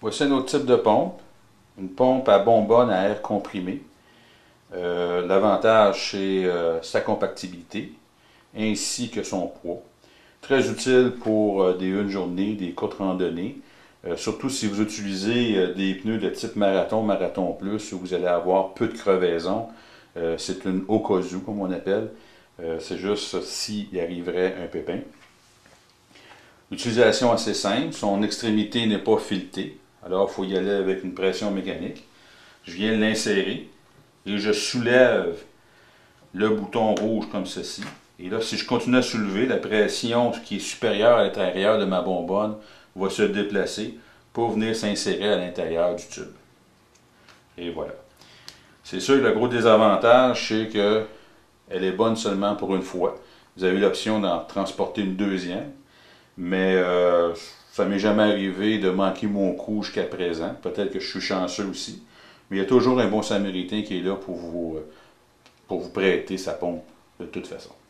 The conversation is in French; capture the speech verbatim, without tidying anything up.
Voici un autre type de pompe. Une pompe à bonbonne à air comprimé. Euh, L'avantage, c'est euh, sa compactabilité ainsi que son poids. Très utile pour euh, des une journée, des courtes randonnées. Euh, surtout si vous utilisez euh, des pneus de type marathon, marathon plus, où vous allez avoir peu de crevaisons. Euh, c'est une au cas où, comme on appelle. Euh, c'est juste s'il arriverait un pépin. Utilisation assez simple. Son extrémité n'est pas filetée. Alors, il faut y aller avec une pression mécanique. Je viens l'insérer et je soulève le bouton rouge comme ceci. Et là, si je continue à soulever, la pression qui est supérieure à l'intérieur de ma bonbonne va se déplacer pour venir s'insérer à l'intérieur du tube. Et voilà. C'est sûr que le gros désavantage, c'est qu'elle est bonne seulement pour une fois. Vous avez l'option d'en transporter une deuxième, mais euh, ça m'est jamais arrivé de manquer mon coup jusqu'à présent. Peut-être que je suis chanceux aussi. Mais il y a toujours un bon Samaritain qui est là pour vous, pour vous prêter sa pompe de toute façon.